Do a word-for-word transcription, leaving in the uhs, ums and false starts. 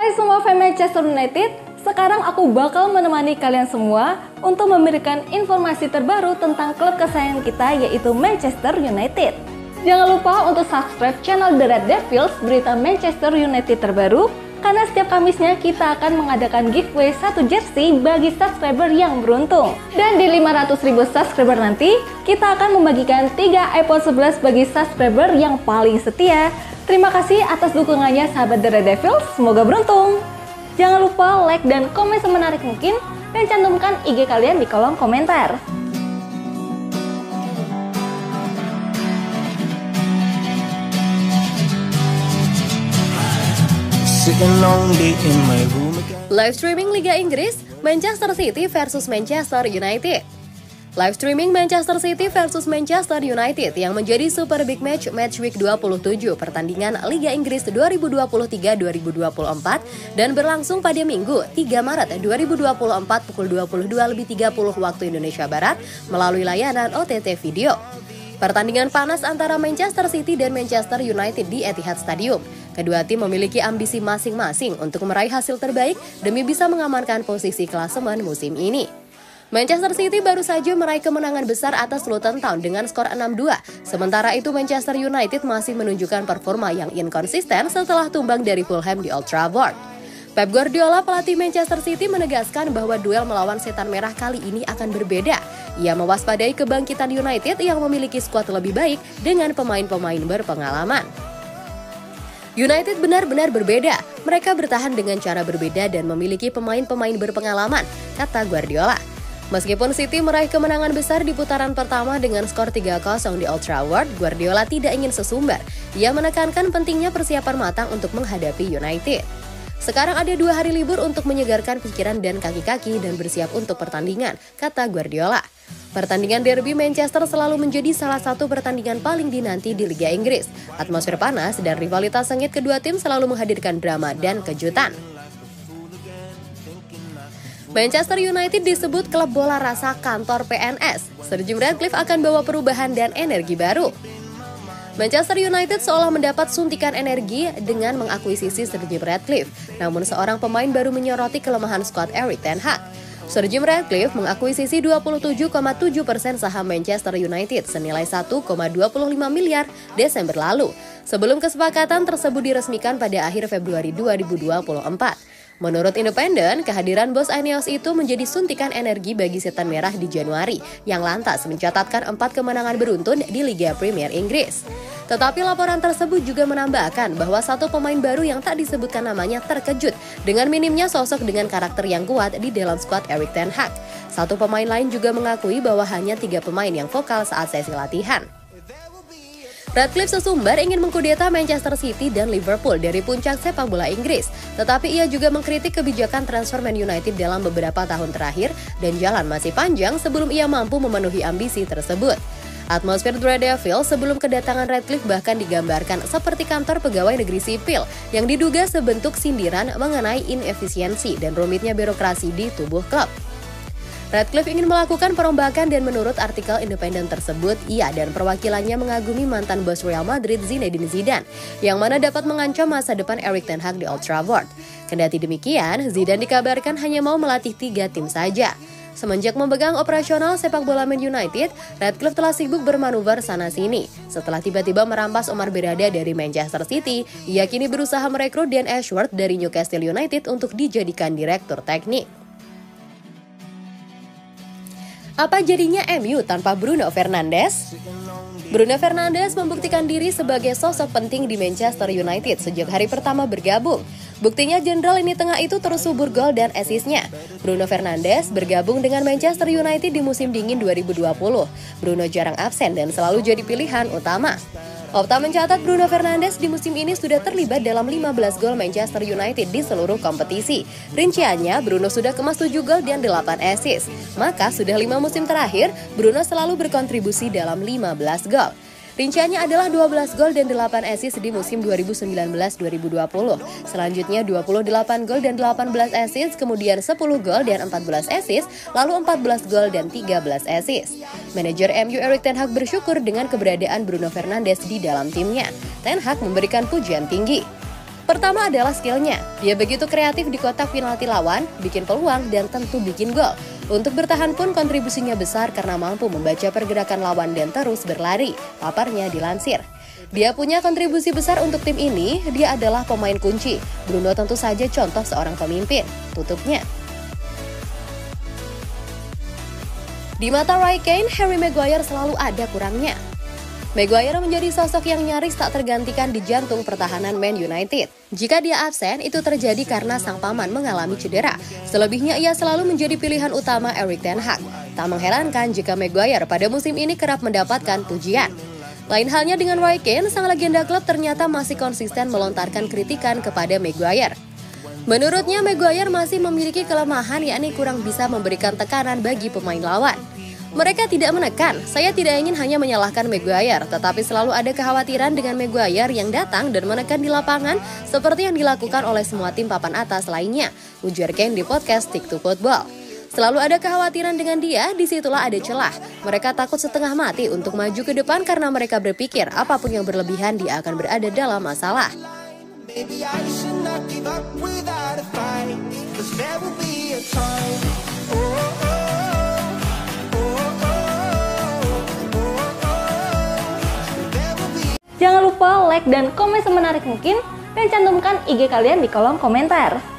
Hai semua fans Manchester United, sekarang aku bakal menemani kalian semua untuk memberikan informasi terbaru tentang klub kesayangan kita yaitu Manchester United. Jangan lupa untuk subscribe channel The Red Devils berita Manchester United terbaru, karena setiap Kamisnya kita akan mengadakan giveaway satu jersey bagi subscriber yang beruntung. Dan di lima ratus ribu subscriber nanti, kita akan membagikan tiga iPhone sebelas bagi subscriber yang paling setia. Terima kasih atas dukungannya sahabat The Red Devils, semoga beruntung. Jangan lupa like dan komen semenarik mungkin, dan cantumkan I G kalian di kolom komentar. Live streaming Liga Inggris, Manchester City versus Manchester United. Live streaming Manchester City versus Manchester United yang menjadi Super Big Match Match Week dua puluh tujuh pertandingan Liga Inggris dua ribu dua puluh tiga dua ribu dua puluh empat dan berlangsung pada Minggu tiga Maret dua ribu dua puluh empat pukul dua puluh dua lebih tiga puluh waktu Indonesia Barat melalui layanan O T T Video. Pertandingan panas antara Manchester City dan Manchester United di Etihad Stadium. Kedua tim memiliki ambisi masing-masing untuk meraih hasil terbaik demi bisa mengamankan posisi klasemen musim ini. Manchester City baru saja meraih kemenangan besar atas Luton Town dengan skor enam dua. Sementara itu Manchester United masih menunjukkan performa yang inkonsisten setelah tumbang dari Fulham di Old Trafford. Pep Guardiola, pelatih Manchester City, menegaskan bahwa duel melawan setan merah kali ini akan berbeda. Ia mewaspadai kebangkitan United yang memiliki skuad lebih baik dengan pemain-pemain berpengalaman. United benar-benar berbeda. Mereka bertahan dengan cara berbeda dan memiliki pemain-pemain berpengalaman, kata Guardiola. Meskipun City meraih kemenangan besar di putaran pertama dengan skor tiga kosong di Old Trafford, Guardiola tidak ingin sesumbar. Ia menekankan pentingnya persiapan matang untuk menghadapi United. Sekarang ada dua hari libur untuk menyegarkan pikiran dan kaki-kaki dan bersiap untuk pertandingan, kata Guardiola. Pertandingan derby Manchester selalu menjadi salah satu pertandingan paling dinanti di Liga Inggris. Atmosfer panas dan rivalitas sengit kedua tim selalu menghadirkan drama dan kejutan. Manchester United disebut klub bola rasa kantor P N S. Sir Jim Ratcliffe akan bawa perubahan dan energi baru. Manchester United seolah mendapat suntikan energi dengan mengakuisisi Sir Jim Ratcliffe. Namun seorang pemain baru menyoroti kelemahan skuad Erik ten Hag. Sir Jim Ratcliffe mengakuisisi dua puluh tujuh koma tujuh persen saham Manchester United senilai satu koma dua lima miliar Desember lalu. Sebelum kesepakatan tersebut diresmikan pada akhir Februari dua ribu dua puluh empat. Menurut Independen, kehadiran bos Ineos itu menjadi suntikan energi bagi setan merah di Januari, yang lantas mencatatkan empat kemenangan beruntun di Liga Premier Inggris. Tetapi laporan tersebut juga menambahkan bahwa satu pemain baru yang tak disebutkan namanya terkejut dengan minimnya sosok dengan karakter yang kuat di dalam skuad Erik ten Hag. Satu pemain lain juga mengakui bahwa hanya tiga pemain yang vokal saat sesi latihan. Ratcliffe sesumbar ingin mengkudeta Manchester City dan Liverpool dari puncak sepak bola Inggris, tetapi ia juga mengkritik kebijakan transfer Man United dalam beberapa tahun terakhir dan jalan masih panjang sebelum ia mampu memenuhi ambisi tersebut. Atmosfer The Red Devils sebelum kedatangan Ratcliffe bahkan digambarkan seperti kantor pegawai negeri sipil yang diduga sebentuk sindiran mengenai inefisiensi dan rumitnya birokrasi di tubuh klub. Ratcliffe ingin melakukan perombakan dan menurut artikel Independen tersebut, ia dan perwakilannya mengagumi mantan bos Real Madrid Zinedine Zidane, yang mana dapat mengancam masa depan Erik ten Hag di Old Trafford. Kendati demikian, Zidane dikabarkan hanya mau melatih tiga tim saja. Semenjak memegang operasional sepak bola Man United, Ratcliffe telah sibuk bermanuver sana-sini. Setelah tiba-tiba merampas Omar Berrada dari Manchester City, ia kini berusaha merekrut Dan Ashworth dari Newcastle United untuk dijadikan direktur teknik. Apa jadinya M U tanpa Bruno Fernandes? Bruno Fernandes membuktikan diri sebagai sosok penting di Manchester United sejak hari pertama bergabung. Buktinya jenderal ini tengah itu terus subur gol dan assist-nya. Bruno Fernandes bergabung dengan Manchester United di musim dingin dua ribu dua puluh. Bruno jarang absen dan selalu jadi pilihan utama. Opta mencatat Bruno Fernandes di musim ini sudah terlibat dalam lima belas gol Manchester United di seluruh kompetisi. Rinciannya, Bruno sudah kemas tujuh gol dan delapan assist. Maka sudah lima musim terakhir, Bruno selalu berkontribusi dalam lima belas gol. Rinciannya adalah dua belas gol dan delapan assist di musim dua ribu sembilan belas dua ribu dua puluh. Selanjutnya dua puluh delapan gol dan delapan belas assist, kemudian sepuluh gol dan empat belas assist, lalu empat belas gol dan tiga belas assist. Manajer M U Erik ten Hag bersyukur dengan keberadaan Bruno Fernandes di dalam timnya. Ten Hag memberikan pujian tinggi. Pertama adalah skillnya. Dia begitu kreatif di kotak penalti lawan, bikin peluang, dan tentu bikin gol. Untuk bertahan pun kontribusinya besar karena mampu membaca pergerakan lawan dan terus berlari, paparnya dilansir. Dia punya kontribusi besar untuk tim ini, dia adalah pemain kunci. Bruno tentu saja contoh seorang pemimpin, tutupnya. Di mata Roy Keane, Harry Maguire selalu ada kurangnya. Maguire menjadi sosok yang nyaris tak tergantikan di jantung pertahanan Man United. Jika dia absen, itu terjadi karena sang paman mengalami cedera. Selebihnya ia selalu menjadi pilihan utama Erik ten Hag. Tak mengherankan jika Maguire pada musim ini kerap mendapatkan pujian. Lain halnya dengan Roy Keane, sang legenda klub ternyata masih konsisten melontarkan kritikan kepada Maguire. Menurutnya, Maguire masih memiliki kelemahan, yakni kurang bisa memberikan tekanan bagi pemain lawan. Mereka tidak menekan, saya tidak ingin hanya menyalahkan Maguire, tetapi selalu ada kekhawatiran dengan Maguire yang datang dan menekan di lapangan seperti yang dilakukan oleh semua tim papan atas lainnya, ujar Keane di podcast Stick to Football. Selalu ada kekhawatiran dengan dia, disitulah ada celah. Mereka takut setengah mati untuk maju ke depan karena mereka berpikir apapun yang berlebihan dia akan berada dalam masalah. Jangan lupa like dan komen semenarik mungkin dan cantumkan I G kalian di kolom komentar.